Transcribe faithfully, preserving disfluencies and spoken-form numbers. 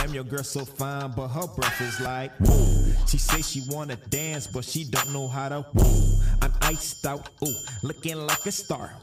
Damn, your girl so fine, but her breath is like whoa. She say she wanna dance, but she don't know how to whoa. I'm iced out, ooh, looking like a star.